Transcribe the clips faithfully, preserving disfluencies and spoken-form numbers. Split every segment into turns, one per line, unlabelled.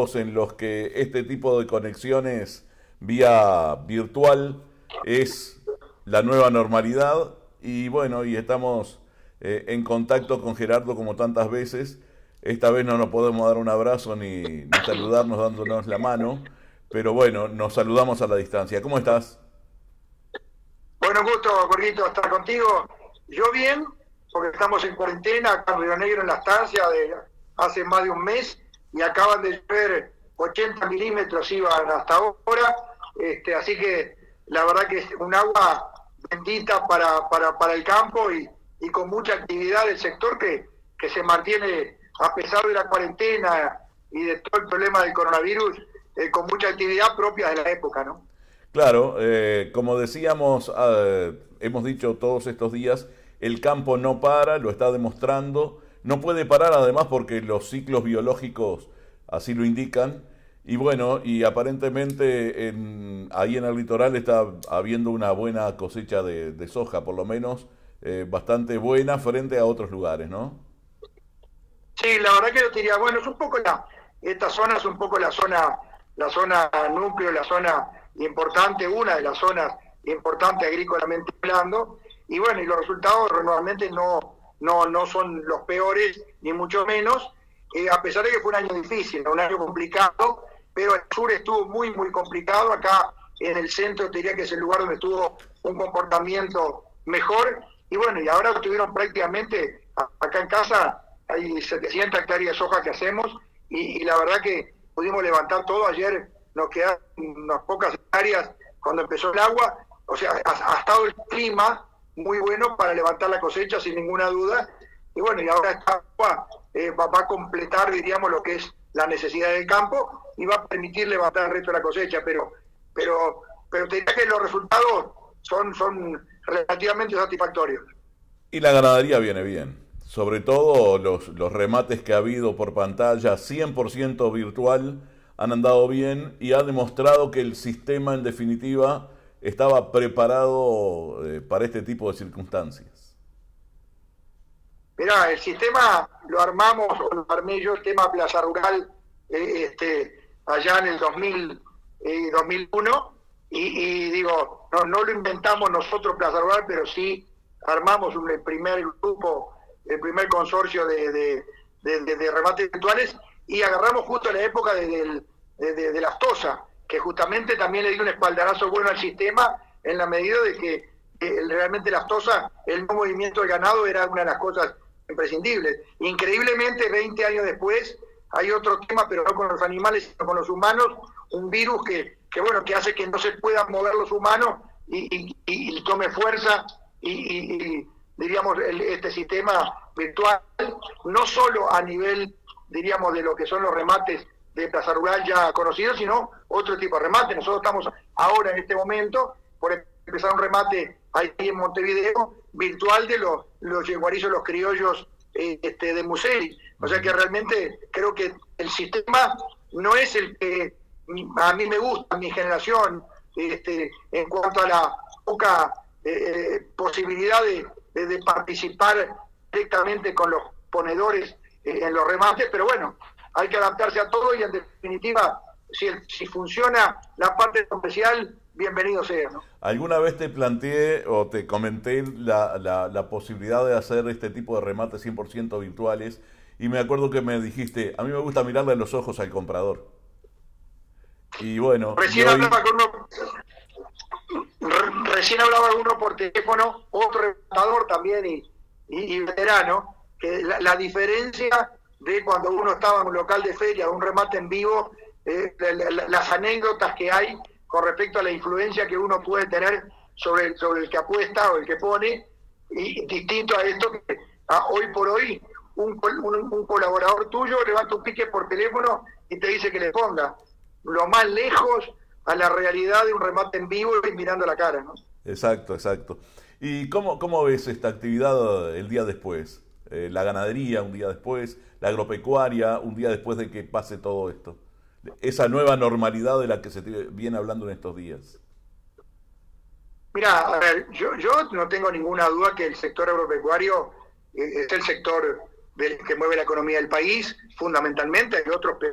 tiempos en los que este tipo de conexiones vía virtual es la nueva normalidad y bueno, y estamos eh, en contacto con Gerardo como tantas veces. Esta vez no nos podemos dar un abrazo ni, ni saludarnos dándonos la mano, pero bueno, nos saludamos a la distancia. ¿Cómo estás?
Bueno, un gusto, Jorgito, estar contigo. Yo bien, porque estamos en cuarentena acá en Río Negro, en la estancia, de hace más de un mes, y acaban de llover ochenta milímetros, iban hasta ahora, este, así que la verdad que es un agua bendita para, para, para el campo y, y con mucha actividad del sector que, que se mantiene, a pesar de la cuarentena y de todo el problema del coronavirus, eh, con mucha actividad propia de la época, ¿no?
Claro, eh, como decíamos, eh, hemos dicho todos estos días, el campo no para, lo está demostrando, no puede parar además porque los ciclos biológicos así lo indican, y bueno, y aparentemente en, ahí en el litoral está habiendo una buena cosecha de, de soja, por lo menos eh, bastante buena frente a otros lugares, ¿no?
Sí, la verdad que yo diría, bueno, es un poco la, esta zona es un poco la zona, la zona núcleo, la zona importante, una de las zonas importantes agrícolamente hablando, y bueno, y los resultados normalmente no, no, no son los peores, ni mucho menos, eh, a pesar de que fue un año difícil, un año complicado, pero el sur estuvo muy, muy complicado. Acá en el centro te diría que es el lugar donde estuvo un comportamiento mejor, y bueno, y ahora tuvieron prácticamente, acá en casa hay setecientas hectáreas de soja que hacemos, y, y la verdad que pudimos levantar todo. Ayer nos quedaron unas pocas hectáreas cuando empezó el agua, o sea, ha, ha estado el clima muy bueno para levantar la cosecha sin ninguna duda, y bueno, y ahora esta agua eh, va, va a completar, diríamos, lo que es la necesidad del campo y va a permitir levantar el resto de la cosecha, pero pero pero te diría que los resultados son, son relativamente satisfactorios.
Y la ganadería viene bien, sobre todo los, los remates que ha habido por pantalla, cien por ciento virtual, han andado bien y ha demostrado que el sistema en definitiva estaba preparado eh, para este tipo de circunstancias.
Mirá, el sistema lo armamos, o lo armé yo, el tema Plaza Rural, eh, este, allá en el dos mil, eh, dos mil uno, y, y digo, no, no lo inventamos nosotros Plaza Rural, pero sí armamos un, el primer grupo, el primer consorcio de, de, de, de, de remates virtuales, y agarramos justo la época de, de, de, de, de la aftosa, que justamente también le dio un espaldarazo bueno al sistema, en la medida de que eh, realmente la aftosa, el no movimiento del ganado era una de las cosas imprescindibles. Increíblemente, veinte años después, hay otro tema, pero no con los animales, sino con los humanos, un virus que, que bueno, que hace que no se puedan mover los humanos y, y, y tome fuerza y, y, y diríamos, el, este sistema virtual, no solo a nivel, diríamos, de lo que son los remates de Plaza Rural ya conocidos, sino otro tipo de remate. Nosotros estamos ahora en este momento por empezar un remate ahí en Montevideo, virtual, de los, los yeguarizos, los criollos eh, este, de Museli. O sea que realmente creo que el sistema no es el que a mí me gusta, a mi generación, este, en cuanto a la poca eh, posibilidad de, de, de participar directamente con los ponedores eh, en los remates, pero bueno, hay que adaptarse a todo y en definitiva, si, si funciona la parte comercial, bienvenido sea, ¿no?
¿Alguna vez te planteé o te comenté la, la, la posibilidad de hacer este tipo de remates cien por ciento virtuales? Y me acuerdo que me dijiste, a mí me gusta mirarle a los ojos al comprador. Y bueno...
Recién,
y hoy...
hablaba con uno, re, recién hablaba con uno por teléfono, otro rematador también y, y, y veterano, que la, la diferencia de cuando uno estaba en un local de feria, un remate en vivo, eh, la, la, las anécdotas que hay con respecto a la influencia que uno puede tener sobre el, sobre el que apuesta o el que pone, y distinto a esto que a, hoy por hoy un, un, un colaborador tuyo levanta un pique por teléfono y te dice que le ponga. Lo más lejos a la realidad de un remate en vivo y mirando la cara, ¿no?
Exacto, exacto. ¿Y cómo, cómo ves esta actividad el día después? Eh, la ganadería un día después, la agropecuaria un día después de que pase todo esto. Esa nueva normalidad de la que se viene hablando en estos días.
Mira, a ver, yo, yo no tengo ninguna duda que el sector agropecuario eh, es el sector del, que mueve la economía del país, fundamentalmente. Hay otros, pero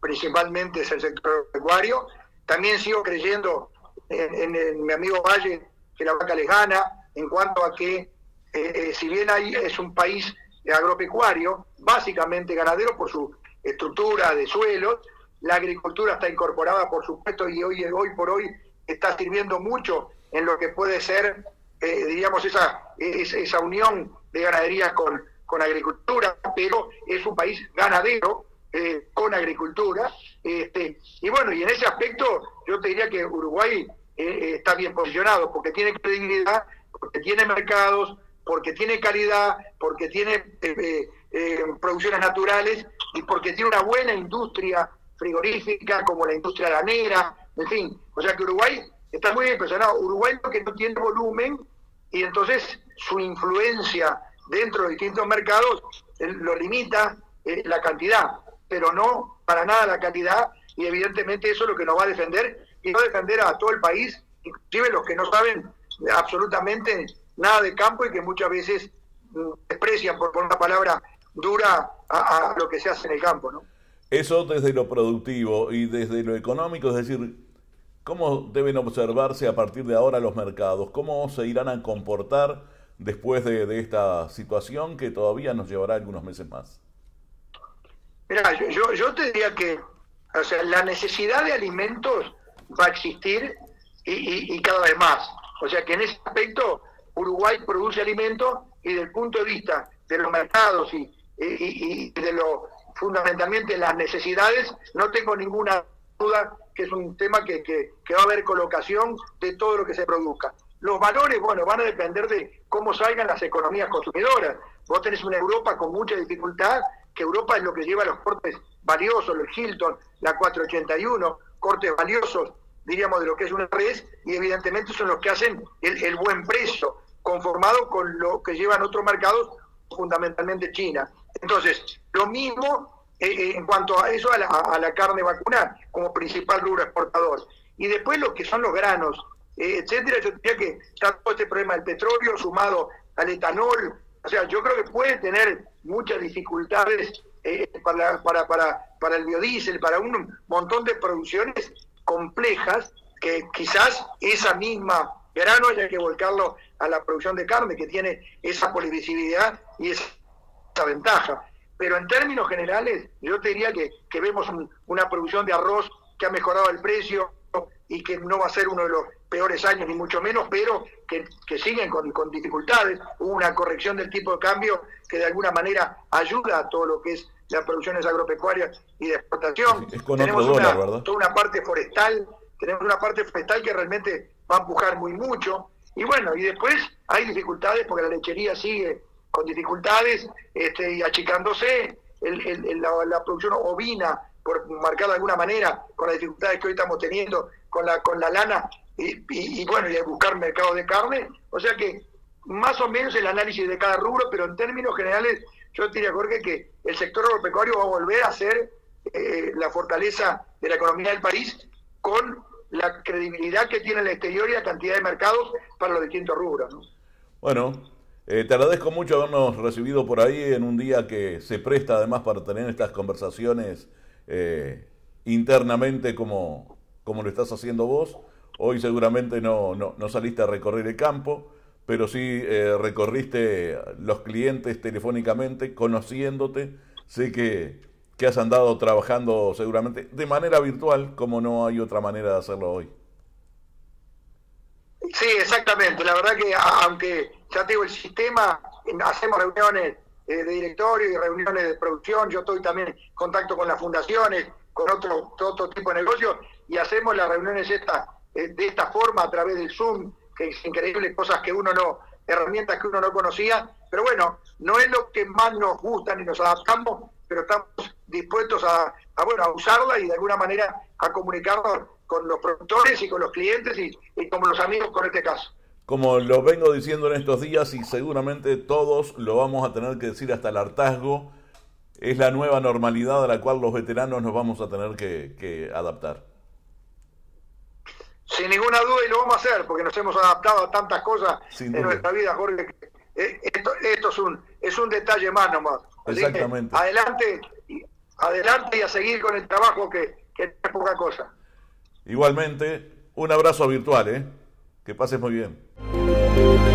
principalmente es el sector pecuario. También sigo creyendo en, en, en mi amigo Valle, que la vaca les gana, en cuanto a que, eh, si bien ahí es un país agropecuario, básicamente ganadero por su estructura de suelos, la agricultura está incorporada, por supuesto, y hoy, hoy por hoy está sirviendo mucho en lo que puede ser, eh, diríamos, esa, esa, esa unión de ganadería con, con agricultura, pero es un país ganadero, eh, con agricultura, este, y bueno, y en ese aspecto yo te diría que Uruguay eh, está bien posicionado, porque tiene credibilidad, porque tiene mercados, porque tiene calidad, porque tiene eh, eh, producciones naturales y porque tiene una buena industria frigorífica como la industria lanera, en fin, o sea que Uruguay está muy bien posicionado. Uruguay lo que no tiene volumen y entonces su influencia dentro de distintos mercados eh, lo limita eh, la cantidad, pero no para nada la calidad, y evidentemente eso es lo que nos va a defender y va a defender a todo el país, inclusive los que no saben absolutamente nada de campo y que muchas veces mm, desprecian, por, por una palabra dura, a, a lo que se hace en el campo, ¿no?
Eso desde lo productivo y desde lo económico, es decir, ¿cómo deben observarse a partir de ahora los mercados? ¿Cómo se irán a comportar después de, de esta situación que todavía nos llevará algunos meses más?
Mira, yo, yo, yo te diría que, o sea, la necesidad de alimentos va a existir y, y, y cada vez más. O sea que en ese aspecto Uruguay produce alimentos y desde el punto de vista de los mercados y, y, y de lo fundamentalmente las necesidades, no tengo ninguna duda que es un tema que, que, que va a haber colocación de todo lo que se produzca. Los valores, bueno, van a depender de cómo salgan las economías consumidoras. Vos tenés una Europa con mucha dificultad, que Europa es lo que lleva los cortes valiosos, los Hilton, la cuatrocientos ochenta y uno, cortes valiosos, diríamos, de lo que es una res, y evidentemente son los que hacen el, el buen precio, conformado con lo que llevan otros mercados, fundamentalmente China. Entonces, lo mismo eh, eh, en cuanto a eso, a la, a la carne vacuna, como principal rubro exportador. Y después lo que son los granos, eh, etcétera, yo diría que está todo este problema del petróleo sumado al etanol. O sea, yo creo que puede tener muchas dificultades eh, para, para, para, para el biodiesel, para un montón de producciones complejas, que quizás esa misma grano haya que volcarlo a la producción de carne, que tiene esa polivisibilidad y esa ventaja. Pero en términos generales, yo te diría que, que vemos un, una producción de arroz que ha mejorado el precio y que no va a ser uno de los peores años, ni mucho menos, pero que, que siguen con, con dificultades. Hubo una corrección del tipo de cambio que de alguna manera ayuda a todo lo que es las producciones agropecuarias y de exportación.
Es con
tenemos
otro dólar,
una,
¿verdad?
toda una parte forestal, tenemos una parte forestal que realmente va a empujar muy mucho. Y bueno, y después hay dificultades porque la lechería sigue con dificultades este, y achicándose, el, el, el, la, la producción ovina, por marcar de alguna manera, con las dificultades que hoy estamos teniendo con la con la lana, y, y, y bueno, y de buscar mercados de carne. O sea que más o menos el análisis de cada rubro, pero en términos generales yo diría, Jorge, que el sector agropecuario va a volver a ser eh, la fortaleza de la economía del país, con la credibilidad que tiene el exterior y la cantidad de mercados para los distintos rubros, ¿no?
Bueno, eh, te agradezco mucho habernos recibido por ahí en un día que se presta además para tener estas conversaciones eh, internamente como, como lo estás haciendo vos. Hoy seguramente no, no, no saliste a recorrer el campo, pero sí eh, recorriste los clientes telefónicamente, conociéndote. Sé que, que has andado trabajando seguramente de manera virtual, como no hay otra manera de hacerlo hoy.
Sí, exactamente. La verdad que aunque ya tengo el sistema, hacemos reuniones eh, de directorio y reuniones de producción, yo estoy también en contacto con las fundaciones, con otro, otro tipo de negocios, y hacemos las reuniones esta, eh, de esta forma a través del Zoom, que es increíble, cosas que uno no, herramientas que uno no conocía, pero bueno, no es lo que más nos gusta ni nos adaptamos, pero estamos dispuestos a, a, bueno, a usarla y de alguna manera a comunicarnos con los productores y con los clientes y, y con los amigos con este caso.
Como lo vengo diciendo en estos días y seguramente todos lo vamos a tener que decir hasta el hartazgo, es la nueva normalidad a la cual los veteranos nos vamos a tener que, que adaptar.
Sin ninguna duda, y lo vamos a hacer, porque nos hemos adaptado a tantas cosas
Sin
en
duda.
nuestra vida, Jorge. Esto, esto es un es un detalle más nomás. Así
Exactamente.
que adelante, adelante y a seguir con el trabajo que, que no es poca cosa.
Igualmente, un abrazo virtual, ¿eh? Que pases muy bien.